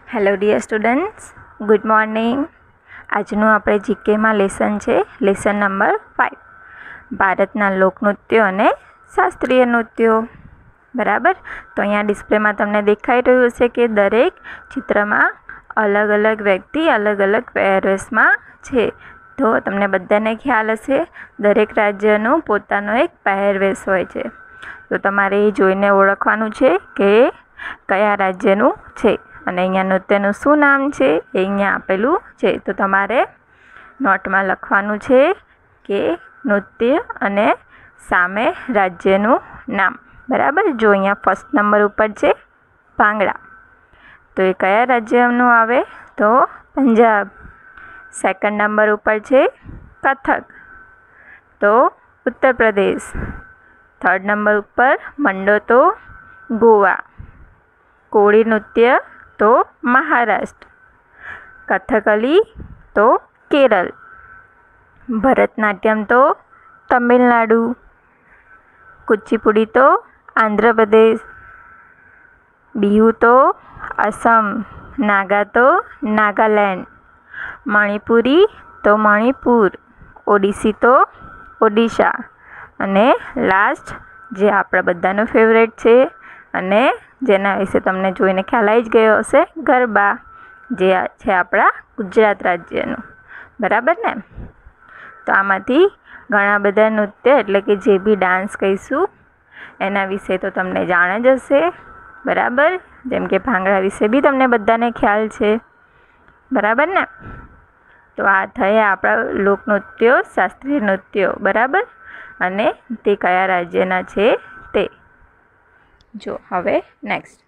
Hello dear students, good morning. આજનું આપણે જીકેમાં લેસન છે લેસન નંબર 5, ભારતના લોકનૃત્યો અને શાસ્ત્રીય નૃત્યો. બરાબર. તો અહીંયા ડિસ્પ્લેમાં તમને દેખાઈ રહ્યું હશે કે દરેક ચિત્રમાં અલગ અલગ વ્યક્તિ અલગ અલગ પહેરવેશમાં છે. તો તમને બધાને ખ્યાલ હશે દરેક રાજ્યનું પોતાનો એક પહેરવેશ હોય છે. તો તમારે એ જોઈને ઓળખવાનું છે કે કયા રાજ્યનું છે અને અહીંયા નૃત્યનું શું નામ છે એ અહીંયા આપેલું છે. તો તમારે નોટમાં લખવાનું છે કે નૃત્ય અને સામે રાજ્યનું નામ. બરાબર. જો અહીંયા ફર્સ્ટ નંબર ઉપર છે ભાંગડા, તો એ કયા રાજ્યનું આવે? તો પંજાબ. સેકન્ડ નંબર ઉપર છે કથક, તો ઉત્તર પ્રદેશ. થર્ડ નંબર ઉપર મંડો, તો ગોવા. કોળી નૃત્ય તો મહારાષ્ટ્ર. કથકલી તો કેરળ. ભરતનાટ્યમ તો તમિલનાડુ. કુચીપુડી તો આંધ્રપ્રદેશ. બિહુ તો અસમ. નાગા તો નાગાલેન્ડ. મણિપુરી તો મણિપુર. ઓડિસી તો ઓડિશા. અને લાસ્ટ જે આપણા બધાનું ફેવરેટ છે અને જેના વિશે તમને જોઈને ખ્યાલ આવી જ ગયો હશે, ગરબા, જે છે આપણા ગુજરાત રાજ્યનું. બરાબર ને? તો આમાંથી ઘણા બધા નૃત્ય એટલે કે જે બી ડાન્સ કહીશું એના વિશે તો તમને જાણ જ હશે. બરાબર. જેમ કે ભાંગડા વિશે બી તમને બધાને ખ્યાલ છે. બરાબર ને? તો આ થયા આપણા લોકનૃત્યો, શાસ્ત્રીય નૃત્યો. બરાબર. અને તે કયા રાજ્યના છે તે. જો હવે નેક્સ્ટ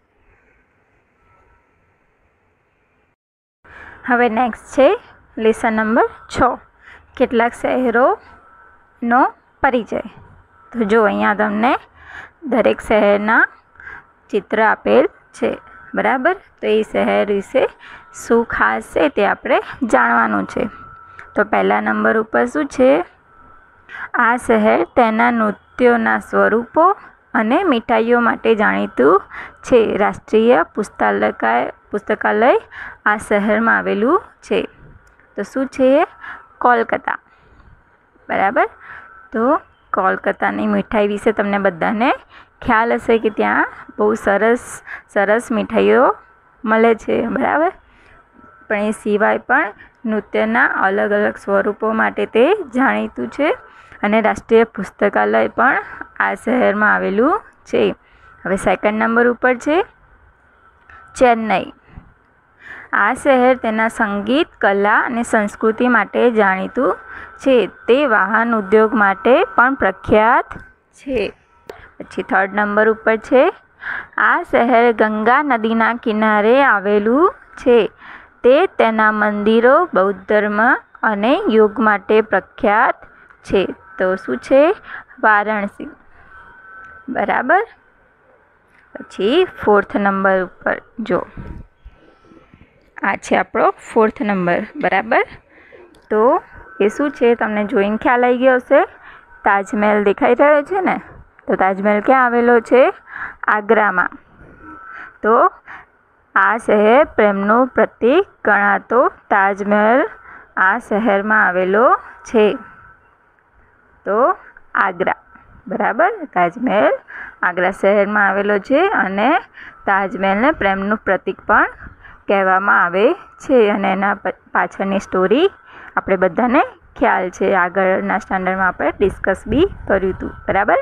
છે લેસન નંબર 6, કેટલાક શહેરોનો પરિચય. તો જો અહીંયા તમને દરેક શહેરના ચિત્ર આપેલ છે. બરાબર. તો એ શહેર વિશે શું ખાસ છે તે આપણે જાણવાનું છે. તો પહેલા નંબર ઉપર શું છે? આ શહેર તેના નૃત્યોના સ્વરૂપો અને મીઠાઈઓ માટે જાણીતું છે. રાષ્ટ્રીય પુસ્તકાલય આ શહેરમાં આવેલું છે. તો શું છે? કોલકાતા. બરાબર. તો કોલકાતાની મીઠાઈ વિશે તમને બધાને ખ્યાલ હશે કે ત્યાં બહુ સરસ મીઠાઈઓ મળે છે. બરાબર. પણ એ સિવાય પણ નૃત્યના અલગ અલગ સ્વરૂપો માટે તે જાણીતું છે અને રાષ્ટ્રીય પુસ્તકાલય પણ આ શહેરમાં આવેલું છે. હવે સેકન્ડ નંબર ઉપર છે ચેન્નઈ. આ શહેર તેના સંગીત, કલા અને સંસ્કૃતિ માટે જાણીતું છે. તે વાહન ઉદ્યોગ માટે પણ પ્રખ્યાત છે. પછી થર્ડ નંબર ઉપર છે આ શહેર ગંગા નદીના કિનારે આવેલું છે. તે તેના મંદિરો, બૌદ્ધ ધર્મ અને યોગ માટે પ્રખ્યાત છે. તો શું છે? વારાણસી. બરાબર. પછી ફોર્થ નંબર ઉપર જો આ છે આપણો ફોર્થ નંબર. બરાબર. તો એ શું છે? તમને જોઈને ખ્યાલ આવી ગયો હશે. તાજમહેલ દેખાઈ રહ્યો છે ને? તો તાજમહેલ ક્યાં આવેલો છે? આગ્રામાં. તો આ શહેર પ્રેમનું પ્રતીક ગણાતો તાજમહેલ આ શહેરમાં આવેલો છે. તો આગ્રા. બરાબર. તાજમહેલ આગ્રા શહેરમાં આવેલો છે અને તાજમહેલને પ્રેમનું પ્રતીક પણ કહેવામાં આવે છે. અને એના પાછળની સ્ટોરી આપણે બધાને ખ્યાલ છે. આગળના સ્ટાન્ડર્ડમાં આપણે ડિસ્કસ બી કર્યું હતું. બરાબર.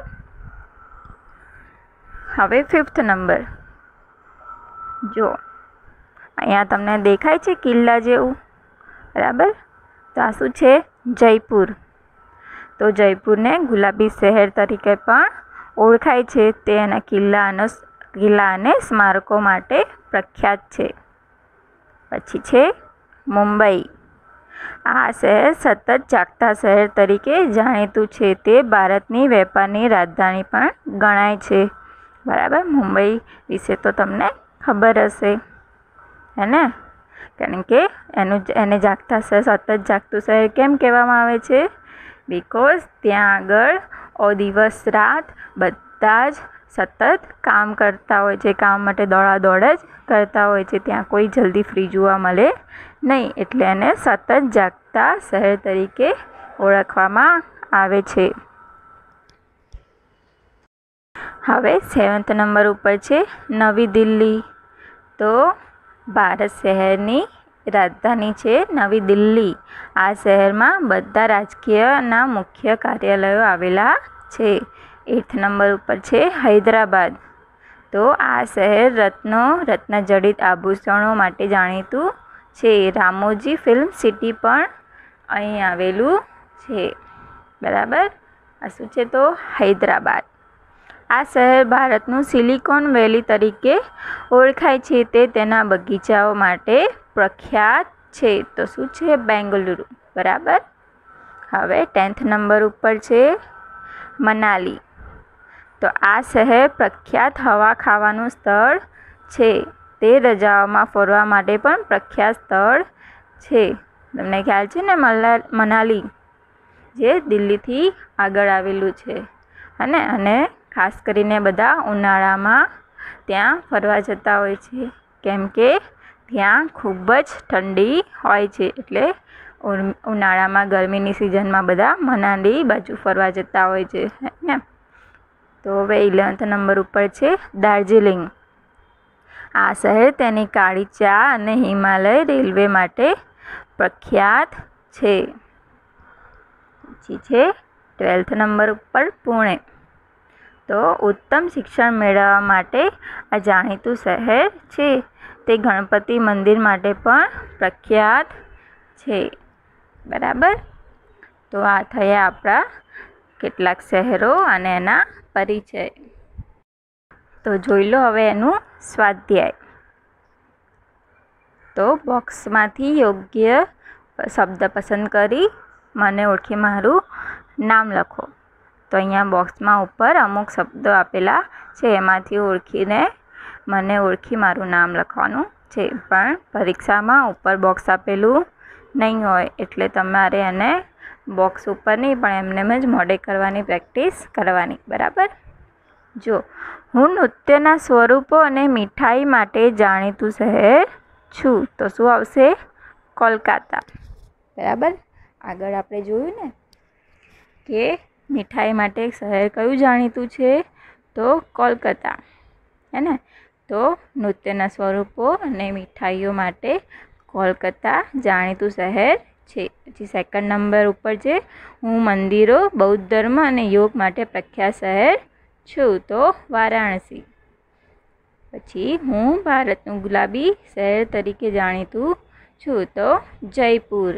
હવે ફિફ્થ નંબર જો અહીંયા તમને દેખાય છે કિલ્લા જેવું. બરાબર. તો આ શું છે? જયપુર. તો જયપુરને ગુલાબી શહેર તરીકે પણ ઓળખાય છે. તે એના કિલ્લા અને સ્મારકો માટે પ્રખ્યાત છે. પછી છે મુંબઈ. આ શહેર સતત જાગતા શહેર તરીકે જાણીતું છે. તે ભારતની વેપારની રાજધાની પણ ગણાય છે. બરાબર. મુંબઈ વિશે તો તમને ખબર હશે, હે ને? કારણ કે એને જાગતા શહેર, સતત જાગતું શહેર કેમ કહેવામાં આવે છે? બિકોઝ ત્યાં આગળ દિવસ રાત બધા જ સતત કામ કરતા હોય છે, કામ માટે દોડાદોડ જ કરતા હોય છે, ત્યાં કોઈ જલ્દી ફ્રી જોવા મળે નહીં, એટલે એને સતત જાગતા શહેર તરીકે ઓળખવામાં આવે છે. હવે 7th નંબર ઉપર છે નવી દિલ્હી. તો ભારત શહેરની રાજધાની છે નવી દિલ્હી. આ શહેરમાં બધા રાજકીયના મુખ્ય કાર્યાલયો આવેલા છે. 8th નંબર ઉપર છે હૈદરાબાદ. તો આ શહેર રત્નજડિત આભૂષણો માટે જાણીતું છે. રામોજી ફિલ્મ સિટી પણ અહીં આવેલું છે. બરાબર, આ શું છે તો હૈદરાબાદ. આ શહેર ભારતનું સિલિકોન વેલી તરીકે ઓળખાય છે. તે તેના બગીચાઓ માટે પ્રખ્યાત છે. તો શું છે? બેંગલુરુ. બરાબર. હવે 10th નંબર ઉપર છે મનાલી. તો આ શહેર પ્રખ્યાત હવા ખાવાનું સ્થળ છે. તે રજાઓમાં ફરવા માટે પણ પ્રખ્યાત સ્થળ છે. તમને ખ્યાલ છે ને, મનાલી જે દિલ્હીથી આગળ આવેલું છે. અને ખાસ કરીને બધા ઉનાળામાં ત્યાં ફરવા જતા હોય છે, કેમ કે ત્યાં ખૂબ જ ઠંડી હોય છે. એટલે ઉનાળામાં ગરમીની સિઝનમાં બધા મનાલી બાજુ ફરવા જતા હોય છે ને. તો હવે 11th નંબર ઉપર છે દાર્જિલિંગ. આ શહેર તેની કાળી ચા અને હિમાલય રેલવે માટે પ્રખ્યાત છે. પછી છે 12th નંબર ઉપર પુણે. તો ઉત્તમ શિક્ષણ મેળવવા માટે આ જાણીતું શહેર છે. તે ગણપતિ મંદિર માટે પણ પ્રખ્યાત છે. બરાબર. તો આ થયા આપણા કેટલાક શહેરો અને એના પરિચય. તો જોઈ લો હવે એનું સ્વાધ્યાય. તો બોક્સમાંથી યોગ્ય શબ્દ પસંદ કરી મને ઓળખી મારું નામ લખો. તો અહીંયા બોક્સમાં ઉપર અમુક શબ્દો આપેલા છે, એમાંથી ઓળખીને મને ઓળખી મારું નામ લખવાનું છે. પણ પરીક્ષામાં ઉપર બોક્સ આપેલું નહીં હોય, એટલે તમારે એને બોક્સ ઉપર નહીં પણ એમને જ મોઢે કરવાની પ્રેક્ટિસ કરવાની. બરાબર. જો, હું નૃત્યના સ્વરૂપો અને મીઠાઈ માટે જાણીતું શહેર છું. તો શું આવશે? કોલકાતા. બરાબર. આગળ આપણે જોયું ને કે મીઠાઈ માટે શહેર કયું જાણીતું છે? તો કોલકાતા. હે ને? તો નૃત્યના સ્વરૂપો અને મીઠાઈઓ માટે કોલકાતા જાણીતું શહેર છે. પછી 2nd નંબર ઉપર છે હું મંદિરો, બૌદ્ધ ધર્મ અને યોગ માટે પ્રખ્યાત શહેર છું. તો વારાણસી. પછી હું ભારતનું ગુલાબી શહેર તરીકે જાણીતું છું. તો જયપુર.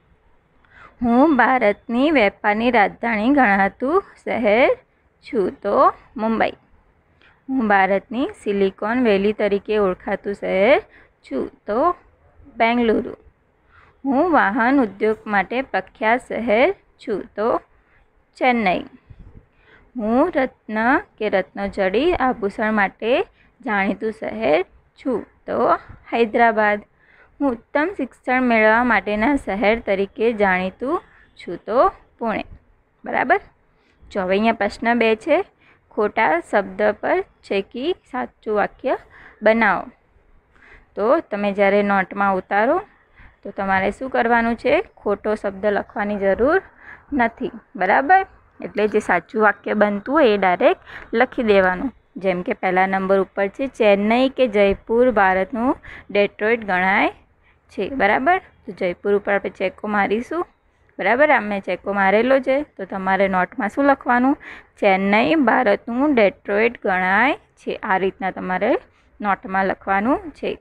હું ભારતની વેપારની રાજધાની ગણાતું શહેર છું. તો મુંબઈ. હું ભારતની સિલિકોન વેલી તરીકે ઓળખાતું શહેર છું. તો બેંગલુરુ. હું વાહન ઉદ્યોગ માટે પ્રખ્યાત શહેર છું. તો ચેન્નઈ. હું રત્નજડિત આભૂષણ માટે જાણીતું શહેર છું. તો હૈદરાબાદ. હું ઉત્તમ શિક્ષણ મેળવવા માટેના શહેર તરીકે જાણીતું છું. તો પુણે. બરાબર. જો હવે અહીંયા પ્રશ્ન 2 છે. ખોટા શબ્દ પર છેકી સાચું વાક્ય બનાવો. તો તમે જ્યારે નોટમાં ઉતારો તો તમારે શું કરવાનું છે? ખોટો શબ્દ લખવાની જરૂર નથી. બરાબર. એટલે જે સાચું વાક્ય બનતું હોય એ ડાયરેક્ટ લખી દેવાનું. જેમ કે પહેલા નંબર ઉપર છે ચેન્નઈ કે જયપુર ભારતનું ડેટ્રોઇટ ગણાય છે. બરાબર. તો જયપુર ઉપર આપણે ચેકો મારીશું. બરાબર. આ મેં ચેકો મારેલો છે. તો તમારે નોટમાં શું લખવાનું? ચેન્નઈ ભારતનું ડેટ્રોઇટ ગણાય છે. આ રીતના તમારે નોટમાં લખવાનું છે.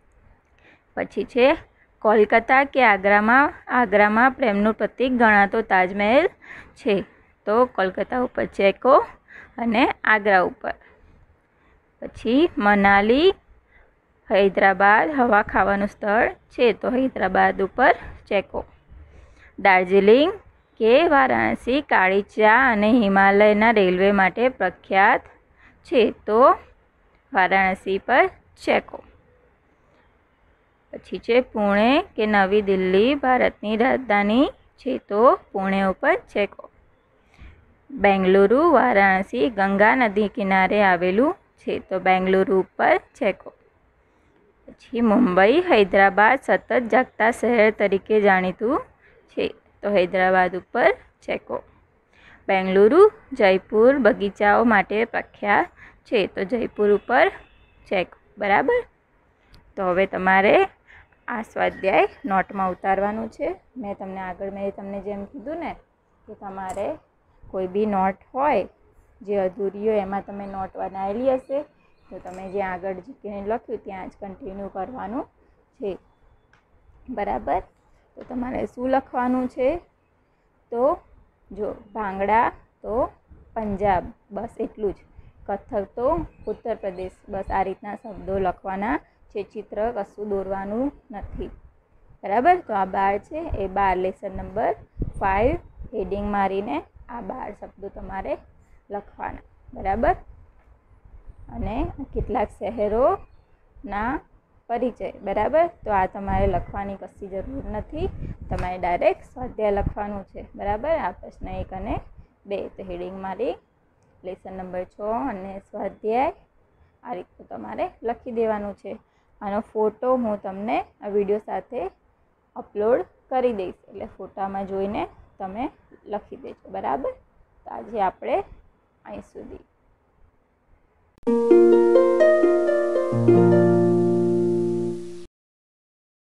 પછી છે કોલકાતા કે આગ્રામાં પ્રેમનું પ્રતીક ગણાતો તાજમહેલ છે. તો કોલકાતા ઉપર ચેકો અને આગ્રા ઉપર. પછી મનાલી હૈદરાબાદ હવા ખાવાનું સ્થળ છે. તો હૈદરાબાદ ઉપર ચેકો. દાર્જિલિંગ કે વારાણસી કાળી ચા અને હિમાલયના રેલવે માટે પ્રખ્યાત છે. તો વારાણસી પર ચેકો. પછી છે પુણે કે નવી દિલ્હી ભારતની રાજધાની છે. તો પુણે ઉપર ચેકો. બેંગલુરુ વારાણસી ગંગા નદી કિનારે આવેલું છે, તો બેંગલુરુ ઉપર ચેકો. પછી મુંબઈ હૈદરાબાદ સતત જાગતા શહેર તરીકે જાણીતું છે, તો હૈદરાબાદ ઉપર ચેકો. બેંગલુરુ જયપુર બગીચાઓ માટે પ્રખ્યાત છે, તો જયપુર ઉપર ચેકો. બરાબર. તો હવે તમારે આ સ્વાધ્યાય નોટમાં ઉતારવાનું છે. મેં તમને જેમ કીધું ને કે તમારે કોઈ બી નોટ હોય જે અધૂરી હોય એમાં તમે નોટ બનાવેલી હશે, તો તમે જ્યાં આગળ જીકેને લખ્યું ત્યાં જ કન્ટિન્યુ કરવાનું છે. બરાબર. તો તમારે શું લખવાનું છે? તો જો ભાંગડા તો પંજાબ, બસ એટલું જ. કથક તો ઉત્તર પ્રદેશ, બસ આ રીતના શબ્દો લખવાના છે. ચિત્ર કશું દોરવાનું નથી. બરાબર. તો આ 12 છે એ 12 લેસન નંબર 5 હેડિંગ મારીને આ 12 શબ્દો તમારે લખવાના. બરાબર. અને કેટલાક શહેરોના પરિચય. બરાબર. તો આ તમારે લખવાની કશી જરૂર નથી, તમારે ડાયરેક્ટ સ્વાધ્યાય લખવાનું છે. બરાબર. આ પ્રશ્ન 1 અને 2 તો હેડિંગ મારી લેસન નંબર 6 અને સ્વાધ્યાય આ રીતનું તમારે લખી દેવાનું છે. આનો ફોટો હું તમને આ વિડીયો સાથે અપલોડ કરી દઈશ, એટલે ફોટામાં જોઈને તમે લખી દેજો. બરાબર. તો આજે આપણે અહીં સુધી.